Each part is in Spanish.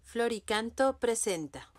Floricanto presenta.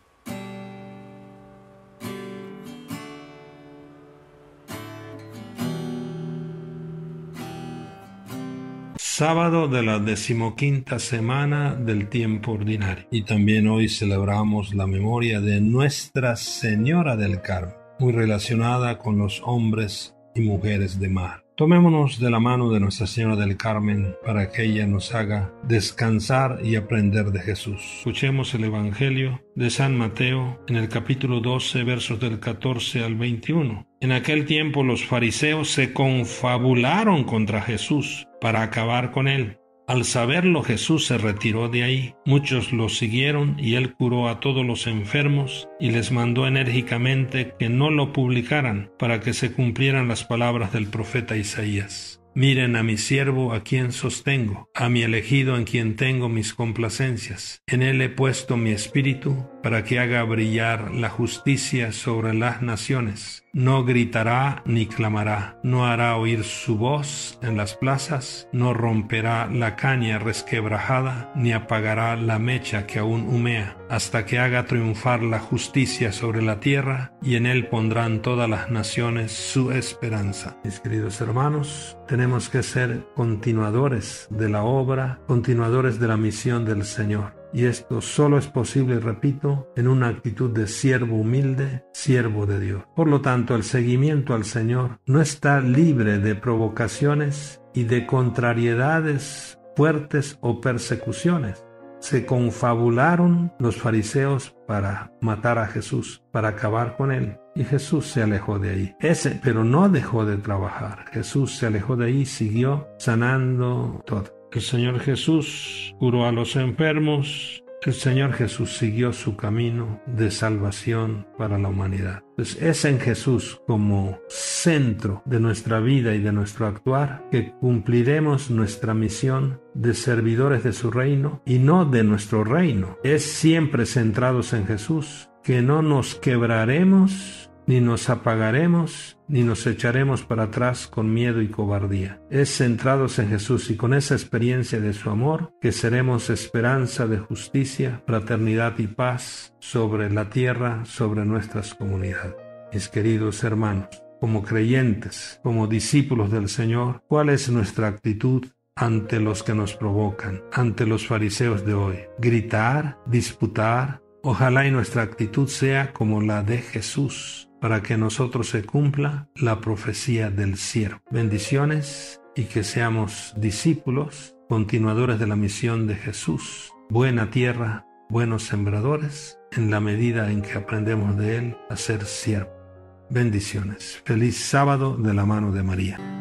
Sábado de la 15ª semana del tiempo ordinario. Y también hoy celebramos la memoria de Nuestra Señora del Carmen, muy relacionada con los hombres y mujeres de mar. Tomémonos de la mano de Nuestra Señora del Carmen para que ella nos haga descansar y aprender de Jesús. Escuchemos el Evangelio de San Mateo en el capítulo 12, versos del 14 al 21. En aquel tiempo los fariseos se confabularon contra Jesús para acabar con él. Al saberlo, Jesús se retiró de ahí. Muchos lo siguieron y él curó a todos los enfermos y les mandó enérgicamente que no lo publicaran para que se cumplieran las palabras del profeta Isaías. Miren a mi siervo a quien sostengo, a mi elegido en quien tengo mis complacencias. En él he puesto mi espíritu para que haga brillar la justicia sobre las naciones. No gritará ni clamará, no hará oír su voz en las plazas, no romperá la caña resquebrajada, ni apagará la mecha que aún humea, hasta que haga triunfar la justicia sobre la tierra, y en él pondrán todas las naciones su esperanza. Mis queridos hermanos, tenemos que ser continuadores de la obra, continuadores de la misión del Señor. Y esto solo es posible, repito, en una actitud de siervo humilde, siervo de Dios. Por lo tanto, el seguimiento al Señor no está libre de provocaciones y de contrariedades fuertes o persecuciones. Se confabularon los fariseos para matar a Jesús, para acabar con él. Y Jesús se alejó de ahí. Pero no dejó de trabajar. Jesús se alejó de ahí y siguió sanando todo. El Señor Jesús curó a los enfermos. El Señor Jesús siguió su camino de salvación para la humanidad. Entonces es en Jesús como centro de nuestra vida y de nuestro actuar que cumpliremos nuestra misión de servidores de su reino y no de nuestro reino. Es siempre centrados en Jesús, que no nos quebraremos, ni nos apagaremos, ni nos echaremos para atrás con miedo y cobardía. Es centrados en Jesús y con esa experiencia de su amor que seremos esperanza de justicia, fraternidad y paz sobre la tierra, sobre nuestras comunidades. Mis queridos hermanos, como creyentes, como discípulos del Señor, ¿cuál es nuestra actitud ante los que nos provocan, ante los fariseos de hoy? ¿Gritar? ¿Disputar? Ojalá y nuestra actitud sea como la de Jesús, para que en nosotros se cumpla la profecía del siervo. Bendiciones y que seamos discípulos, continuadores de la misión de Jesús. Buena tierra, buenos sembradores, en la medida en que aprendemos de Él a ser siervo. Bendiciones. Feliz sábado de la mano de María.